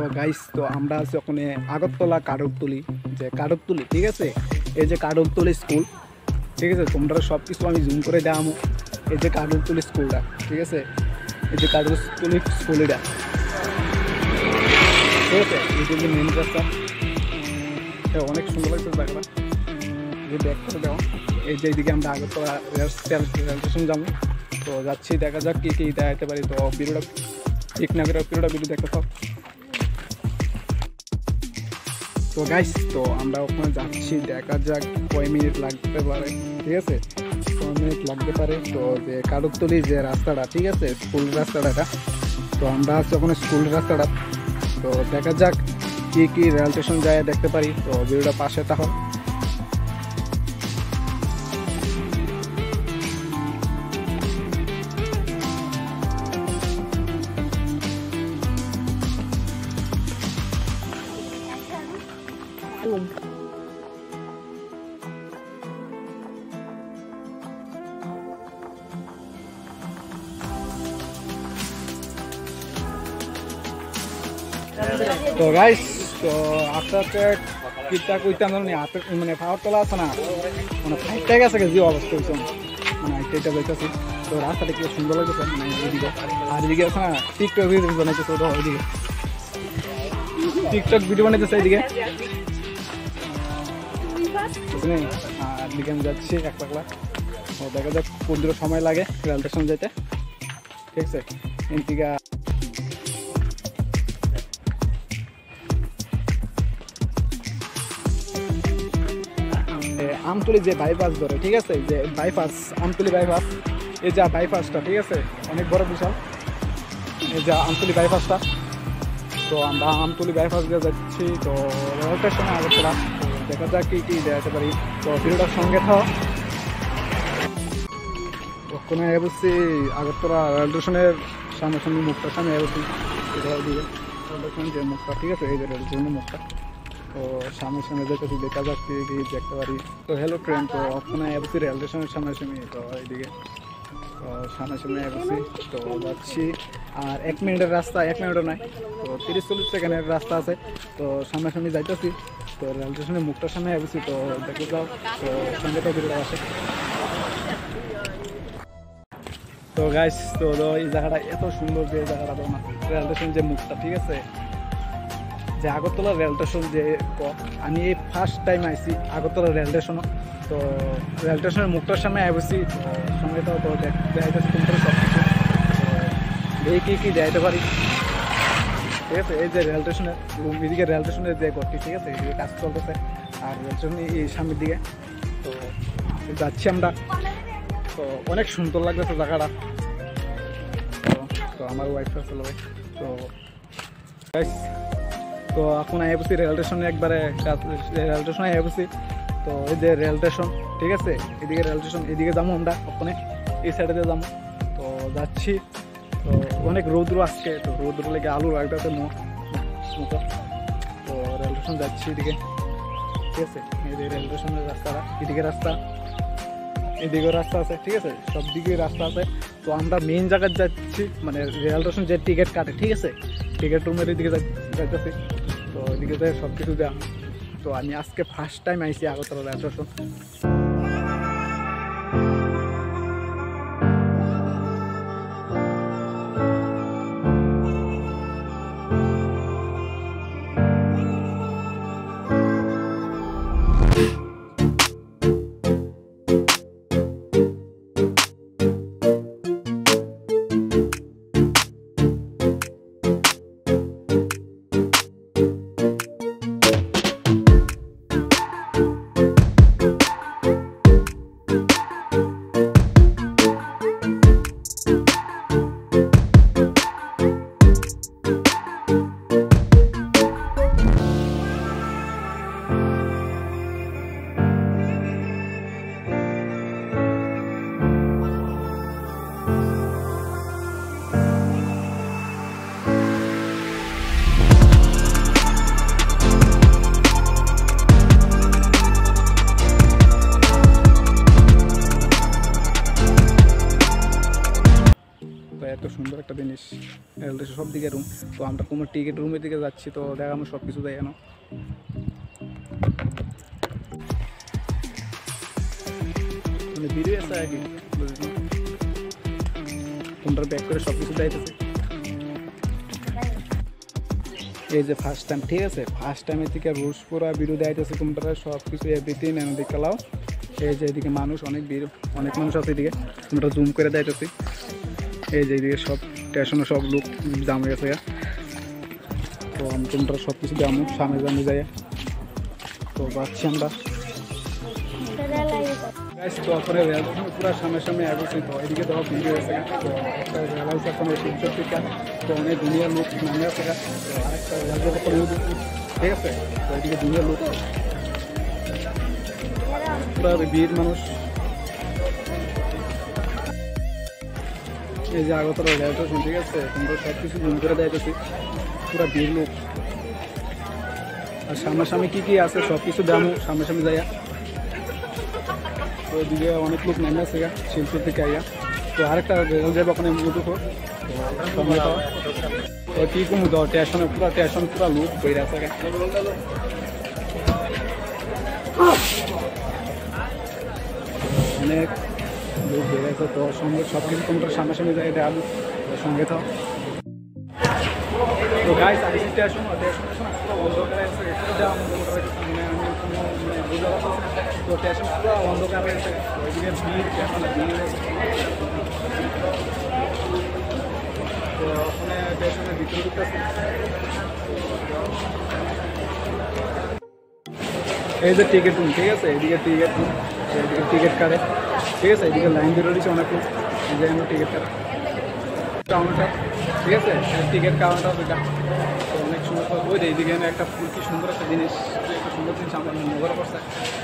Guys, তো আমরা আছি ওখানে আগরতলা কাঠকতলি, যে কাঠকতলি, ঠিক আছে। এই যে কাঠকতলি স্কুল, ঠিক আছে। তোমরা সব কিছু আমি জুম করে দেখামো। এই যে কাঠকতলি স্কুলটা, ঠিক আছে। এই যে কাঠকতলি স্কুল, এটা ঠিক আছে। এটা যে মেন রাস্তা, অনেক সুন্দর লাগছে জায়গাটা। যে ব্যাক করে দেওয়া, এই যে এইদিকে আমরা আগরতলা রেল স্টেশন যাবো। তো যাচ্ছি, দেখা যাক কী কী দেখাতে পারি। তো ভিডিওটা ঠিক না করে ভিডিও দেখতে থাক। তো গাইস, তো আমরা ওখানে যাচ্ছি, দেখা যাক কয় মিনিট লাগতে পারে, ঠিক আছে। কয় মিনিট লাগতে পারে। তো যে কাঠকতলি যে রাস্তাটা, ঠিক আছে, স্কুল রাস্তাটা, তো আমরা আছি ওখানে স্কুল রাস্তাটা। তো দেখা যাক কী কী রেল স্টেশন যায় দেখতে পারি। তো ভিডিওটা পাশে থাকো। তো গাইস, তো আস্তে আস্তে কিটা কইতাম জানি হাতে মানে পাওয়ার তোলা আছে না, মানে ফাইটটা গেছে যে অবস্থা হয়েছে, মানে এটা যাইতেছি। তো রাস্তাটা কি সুন্দর লাগতেছে, মানে এইদিকে আর এদিকে আছে না টিকটক ভিডিও বানাইতেছে, ওটা ওইদিকে টিকটক ভিডিও বানাইতেছে এইদিকে, বুঝলি। আর এদিকে আমি যাচ্ছি এক পাকলা। তো দেখা যাক কোন দিকে সময় লাগে রেল স্টেশন যেতে, ঠিক আছে। এদিকে আমতলি যে বাইপাস ধরে, ঠিক আছে, যে বাইপাস আমতলি বাইপাস, এই যা বাইপাসটা, ঠিক আছে, অনেক বড় বিশাল এই যে আমতলি বাইপাসটা। তো আমরা আমতলি বাইপাস দিয়ে যাচ্ছি। তো রেল স্টেশনে আগরতলা। তো দেখা যাক কী কী দেখাতে পারি। তো ভিডিওটার সঙ্গে থাও। ওখানে বলছি আগরতলা রেল স্টেশনের সামনাসামনি মুখটার সামনে বলছি, এটা দিকে রেল স্টেশন যে মুখটা, ঠিক আছে, এই যে রেল স্টেশনের মুখটা। তো সামনে সামনে দেখতেছি, দেখা যাচ্ছে দেখতে পারি। তো হ্যালো ট্রেন, তো ওখানে এসেছি রেল স্টেশনের সামনাসামনি। তো এইদিকে তো সামনাসামনি এসেছি, তো যাচ্ছি। আর 1 মিনিটের রাস্তা, 1 মিনিটও নয়, তো 30-40 সেকেন্ডের রাস্তা আছে। তো সামনাসামনি যাইতেছি। তো রেল স্টেশনের মুখটার সামনে এসেছি, তো দেখতে যাও। তো সঙ্গে তো ভিডিও আসে। তো গাইস, তো এই জায়গাটা এত সুন্দর, যে জায়গাটা তো না রেল স্টেশন যে মুখটা, ঠিক আছে, যে আগরতলা রেল স্টেশন যে আমি এই ফার্স্ট টাইম আইছি আগরতলা রেল স্টেশনও। তো রেল স্টেশনের মুখটার সামনে আইসি। সঙ্গে তো দেখাইতেছি তোমাদের সব কিছু, এই কী কী দেখাইতে পারি, ঠিক আছে। এই যে রেল স্টেশনের এদিকে রেল স্টেশনের যে ঘরটি, ঠিক আছে, এদিকে কাজ চলতেছে। আর রেল স্টেশন এই সামনের দিকে। তো যাচ্ছি আমরা। তো অনেক সুন্দর লাগতেছে জায়গাটা। তো আমার ওয়াইফ আসলে ভাই। তো তো এখন আই বসি রেল স্টেশনে, একবারে রেল স্টেশনে আই বসি। তো এই যে রেল স্টেশন, ঠিক আছে, এদিকে রেল স্টেশন, এদিকে যাবো আমরা ওখানে, এই সাইডে যাবো। তো যাচ্ছি। তো অনেক রৌদ্র আজকে, তো রৌদ্র লেগে আলু লাগতেছে মুখো। তো রেল স্টেশন যাচ্ছি এদিকে, ঠিক আছে। এই যে রেল স্টেশনের রাস্তাটা, এদিকে রাস্তা, এদিকেও রাস্তা আছে, ঠিক আছে, সব দিকে রাস্তা আছে। তো আমরা মেইন জায়গায় যাচ্ছি, মানে রেল স্টেশন যে টিকিট কাটে, ঠিক আছে, টিকিট রুমের দিকে যাইতেছি। তো এদিকে যাই সব কিছু দেওয়া। তো আমি আজকে ফার্স্ট টাইম আইসি আগরতলা রেল স্টেশন। জিনিস, রেল স্টেশন সব দিকে রুম। তো আমরা কোনো টিকিট রুমের দিকে যাচ্ছি, তো দেখাবো সব কিছু দেখানো। মানে ভিডিও আছে আর কি, তোমরা ব্যাক করে সব কিছু দেখাইতেছে। এই যে ফার্স্ট টাইম, ঠিক আছে, ফার্স্ট টাইমের থেকে রুলস পুরা ভিডিও দেখাইতেছে, তোমরা সব কিছু এভরিথিং এনে দেখালাও। এই যে এদিকে মানুষ অনেক ভিড়, অনেক মানুষ আছে এদিকে, তোমরা জুম করে দেখাইতেছি। এই যে এদিকে সব স্টেশনে সব লোক জাম হয়ে গেছে। তো তোমরা সব কিছু দেখাবো সামনে জামে যাই। তো যাচ্ছি আমরা। তো আপনার রেল স্টেশন পুরো সামনে অবস্থিত, এদিকে ধরো ভিড় হয়েছে। তো একটা রেল হাউস এখন সূর্যটিকা, তো অনেক দুনিয়ার লোক নামে আছে। তো আরেকটা রেল ঠিক আছে, তো এদিকে দুনিয়ার লোক পুরো ভিড় মানুষ। এই যে আগরতলা রেল স্টেশন, ঠিক আছে, তোমরা সব কিছু জুম করে দেখাইতেছি, পুরো ভিড় লোক। আর সামনাসামনি কী কী আছে সব কিছু দেখাবো সামনাসামনি যাইয়া। তো এদিকে অনেক লোক নেমে আছে শিলচর থেকে আইয়া। তো আরেকটা রেল যাবো ওখানে মুঠো। তো কী কম দাও স্টেশনে পুরো লোক বেড়ে আছে। অনেক লোক বেড়ে আছে। তো সঙ্গে সব কিছু তোমরা সামনাসামনি যাই দেখাবো, সঙ্গে থাও। তো গাইস আমি স্টেশন অন্ধকারে আছে, মানে আমি কোনো বুঝতে পারছি। তো স্টেশন পুরো অন্ধকারে আছে, ওইদিকে ভিড় এখন ভিড়। তো ওখানে স্টেশনের ভিতরে ঢুকতেছে। এই যে টিকিট রুম, ঠিক আছে, এদিকে টিকিট রুম, এদিকে টিকিট কাটে, ঠিক আছে, এদিকে লাইন দিয়ে রয়েছে অনেক লোক। এই যে টিকিট কাটে কাউন্টার, ঠিক আছে, টিকিট কাউন্টার ওইটা। তো অনেক সুন্দর ওই যে এইদিকে একটা ফুল, কি সুন্দর একটা জিনিস, একটা সুন্দর জিনিস আমার নজরে পড়ছে।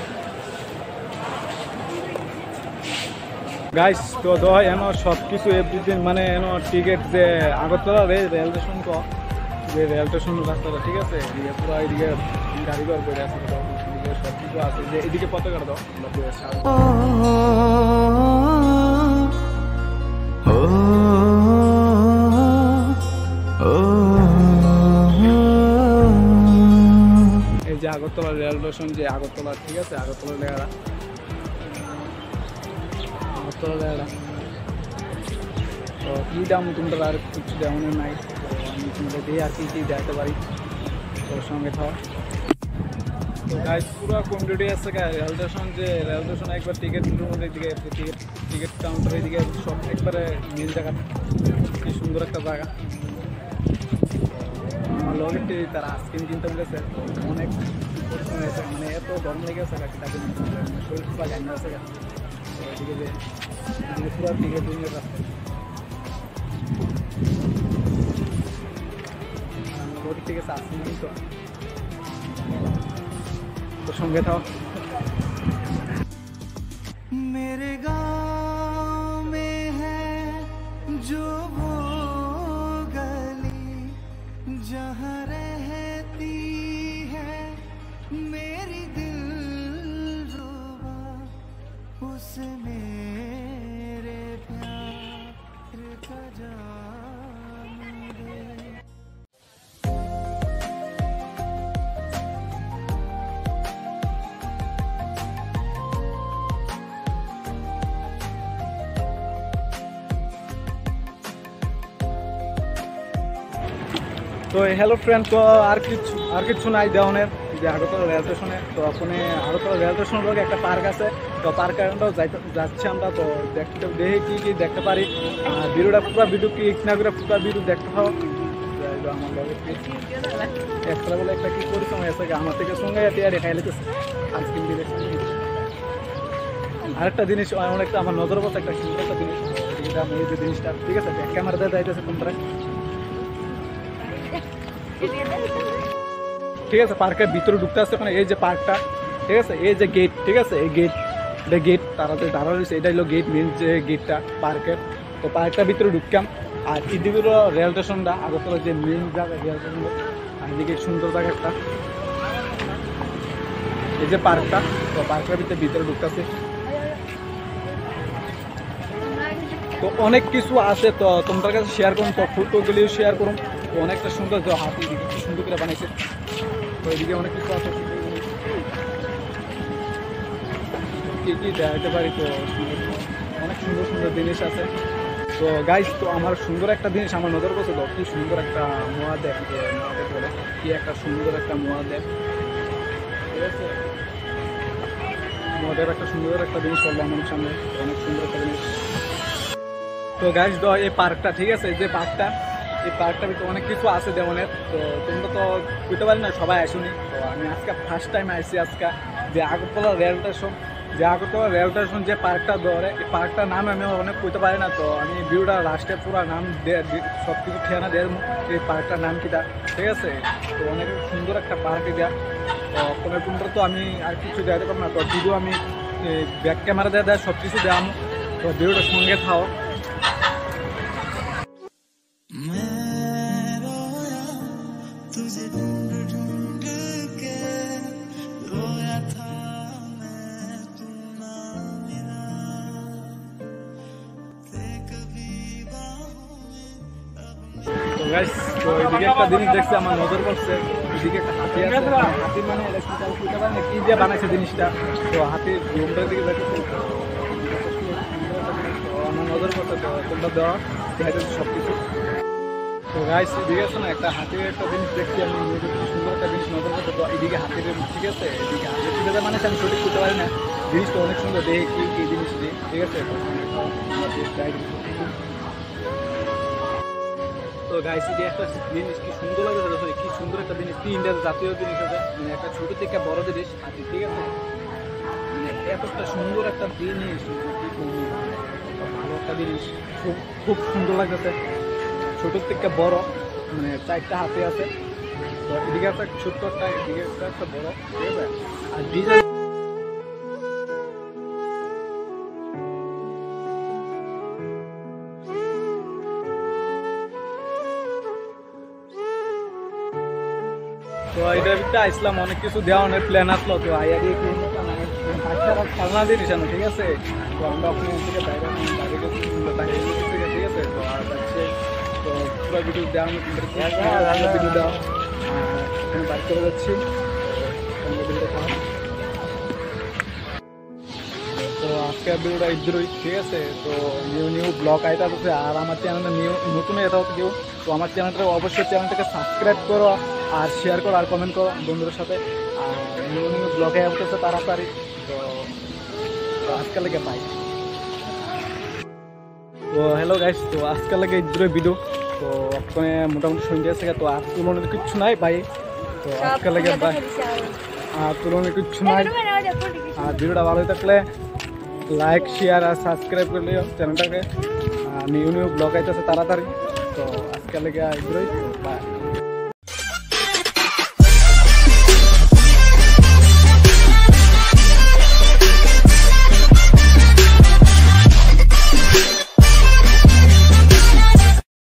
গাইস তো দয় এন সব কিছু এভরিথিং, মানে এন টিকিট যে আগরতলা রেল স্টেশন, তো যে রেল স্টেশন রাস্তাটা, ঠিক আছে, এদিকে পুরো এদিকে গাড়ি ঘর করে আছে, এদিকে সব কিছু আছে। যে এদিকে পতাকা দাও এই যে আগরতলা রেল স্টেশন, যে আগরতলা, ঠিক আছে, আগরতলা লেখাটা, আগরতলা লেখাটা। তো কী দাম তোমরা আর কিছু দেওয়ানোর নাই, তো আমি তোমরা দিয়ে আর কি দেখাতে পারি। তো সঙ্গে থাও। তো গাইস পুরো কমিউনিটি আছে রেল স্টেশন, যে রেল স্টেশন একবার টিকিট রুমের দিকে, টিকিট কাউন্টারের দিকে সব একবারে মেন জায়গা, কি সুন্দর একটা জায়গা। আমার লগের তারা আইসক্রিম কিনতে বলেছে, অনেক পরিশ্রম হয়েছে, মানে এত গরম লেগেছে তাকে শরীর পুরো গান্না আছে। এদিকে যে পুরো টিকিট রুমের রাস্তা, লগের থেকে আইসক্রিম কিনতো। तो संगे था। मेरे गाँव में है जो वो गली जहाँ रहती है मेरी दिलरुबा, उस मेरे प्यार का जाम दे। তো হ্যালো ফ্রেন্ড, তো আর কিছু নাই দেওয়ানের, যে আগরতলা রেল স্টেশনে। তো ওখানে আগরতলা রেল স্টেশনের লগে একটা পার্ক আছে, তো পার্কটাও যাচ্ছি আমরা। তো দেখি কি দেখতে পারি। আর ভিডিওটা পুরো ভিডিও কি না করে পুরো ভিডিও দেখতে পাও। আমার লগে এক্সট্রা বলে একটা কি করি সময় আছে, আমার থেকে সঙ্গে রেখাই লেগেছে আইসক্রিম দিবে। আরেকটা জিনিস অনেকটা আমার নজর পড়ছে, একটা সুন্দর একটা জিনিস, যেটা আমি এই যে জিনিসটা, ঠিক আছে, ক্যামেরাতে যাইতেছে তোমরা, ঠিক আছে, পার্কের ভিতরে ঢুকতে আসছে। মানে এই যে পার্কটা, ঠিক আছে, এই যে গেট, ঠিক আছে, এই গেট তাড়াতাড়ি দাঁড়া রয়েছে, এটা হলো গেট, মেন যে গেটটা পার্কের। তো পার্কটার ভিতরে ঢুকতাম। আর এদিকে রেল স্টেশনটা, আগরতলা যে মেন জায়গা রেল স্টেশন, আর এদিকে সুন্দর জায়গা একটা, এই যে পার্কটা। তো পার্কের ভিতরে ঢুকতেছে। তো অনেক কিছু আছে, তো তোমাদের কাছে শেয়ার করুন, তো ফটোগুলিও শেয়ার করুন। তো অনেকটা সুন্দর, তো হাতি কি সুন্দর করে বানাইছে। তো এদিকে অনেক কিছু আছে, কি কি দেখাতে পারি। তো অনেক সুন্দর সুন্দর জিনিস আছে। তো গাইস, তো আমার সুন্দর একটা জিনিস আমার নজর করছে, তো কি সুন্দর একটা মহাদেব, যে মহাদেব বলে কি একটা সুন্দর একটা মহাদেব, ঠিক আছে। মহাদেব একটা সুন্দর একটা জিনিস করলো আমার সামনে, অনেক সুন্দর একটা জিনিস। তো গাইস, তো এই পার্কটা, ঠিক আছে, যে পার্কটা, এই পার্কটার ভিতরে অনেক কিছু আছে দেওয়ানের। তো তোমরা তো বুঝতে পারি না, সবাই আসুনি। তো আমি আজকে ফার্স্ট টাইম আসছি আজকে, যে আগরতলা রেল স্টেশন, যে আগরতলা রেল স্টেশন যে পার্কটা ধরে, এই পার্কটার নাম আমি অনেক বুঝতে পারি না। তো আমি ভিডিওটা লাস্টে পুরো নাম সব কিছু ঠিকানা দিয়ে এই পার্কটার নাম কিটা, ঠিক আছে। তো অনেক সুন্দর একটা পার্ক এটা। তো কোনো তোমরা তো আমি আর কিছু দেখাতে পারবো না। তো ভিডিও আমি ব্যাক ক্যামেরা দেয় সব কিছু দেওয়া, তো ভিডিওটার সঙ্গে থাও। तुझे ढूंढ ढूंढ के रोया था मैं, तू ना मिला थे कभी बाहों में अब তো গাইস, তো এদিকে একটা জিনিস দেখছি আমার নজর পড়ছে, এদিকে একটা হাতি আছে। হাতি মানে কি দিয়ে বানাইছে জিনিসটা, তো হাতির রুমটার দিকে দেখেছি, তো আমার নজর পড়ছে। তো তোমরা দেওয়া দেখাচ্ছে সব কিছু। তো গাইস, এদিকে আছে না একটা হাতির একটা জিনিস দেখছি আমি, সুন্দর একটা জিনিস নজর পড়ছে। তো এদিকে হাতির, ঠিক আছে, এদিকে হাতির সুবিধা মানে আমি সঠিক করতে পারি না, জিনিসটা অনেক সুন্দর দেখে কি কি জিনিস দিয়ে, ঠিক আছে। তো গাইস, এই যে একটা জিনিস কি সুন্দর লাগে, কি সুন্দর একটা জিনিস, কি ইন্ডিয়ার জাতীয় জিনিস আছে, মানে একটা ছোট থেকে বড় জিনিস হাতি, ঠিক আছে। মানে এতটা সুন্দর একটা জিনিস, কি বলবো, ভালো একটা জিনিস, খুব খুব সুন্দর লাগতেছে। ছোট থেকে বড়, মানে 4টা হাতি আছে। তো এদিকে একটা ছোট্ট একটা, এদিকে একটা বড়, ঠিক আছে। আর ডিজাইন তো এটার ভিতরে আসলাম, অনেক কিছু দেওয়ানোর প্ল্যান আসলো। তো আইয়া দিয়ে কি খেলনা জিনিস আনো, ঠিক আছে। তো আমরা ওখানে থেকে বাইরে থেকে, ঠিক আছে। তো আর যাচ্ছে, তো পুরো ভিডিও দেওয়ানো, ভিডিও দেওয়া ওখানে বাইক করে যাচ্ছি। তো আজকে ভিডিওটা ইদ্রোই, ঠিক আছে। তো নিউ ব্লগ আইটা আছে, আর আমার চ্যানেলটা নতুন এটা হচ্ছে কেউ, তো আমার চ্যানেলটা অবশ্যই চ্যানেলটাকে সাবস্ক্রাইব করো, আর শেয়ার করো, আর কমেন্ট করো বন্ধুদের সাথে। আর নিউ ব্লগে আসতেছে তাড়াতাড়ি। তো আজকে লেগে বাই। তো হ্যালো গাইস, তো আজকে লেগে ইদ্রোই ভিডিও। তো ওখানে মোটামুটি সন্ধ্যা আছে, তো আর তুলনার কিচ্ছু নাই ভাই। তো আজকে লেগে বাই, আর তুলনার কিচ্ছু নাই। আর ভিডিওটা ভালো থাকলে লাইক, শেয়ার আর সাবস্ক্রাইব করে লিও চ্যানেলটাকে। নিউ ব্লগ আইতেছে তাড়াতাড়ি। তো আজকে লেগে এগুলোই, বাই।